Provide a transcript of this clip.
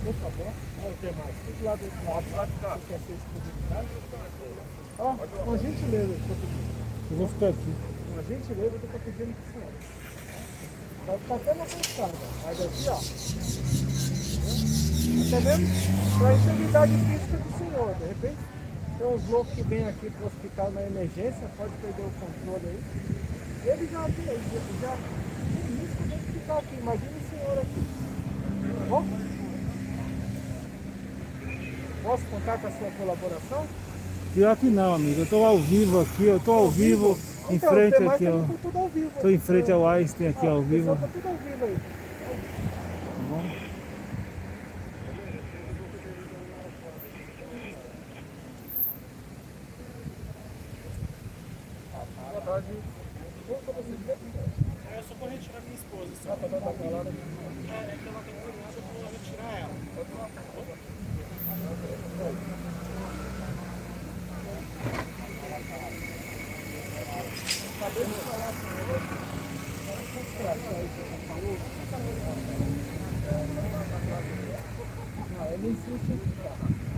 Por favor. Olha o que mais? Tudo lá do outro lado. Lá de cá. Você quer ser exclusividade? Ó, uma gentileza que eu tô pedindo. Eu vou ficar aqui. Uma gentileza que eu tô pedindo pro senhor. Vai ficar até na calçada. Mas aqui, ó. Até mesmo para a integridade física do senhor. De repente, tem uns loucos que vêm aqui pro hospital na emergência, pode perder o controle aí. Ele já tem risco de ficar aqui. Imagina o senhor aqui. Tá bom? Posso contar com a sua colaboração? Pior que não, amigo. Eu tô ao vivo aqui, eu tô ao vivo em frente aqui, ó. Tudo ao vivo. Tô em frente ao Einstein aqui ao vivo. Tá tudo ao vivo aí. Tá bom? É só pra retirar minha esposa. Só pra dar uma calada. É que ela tem criança, eu vou retirar ela. Não, ele insiste em ficar.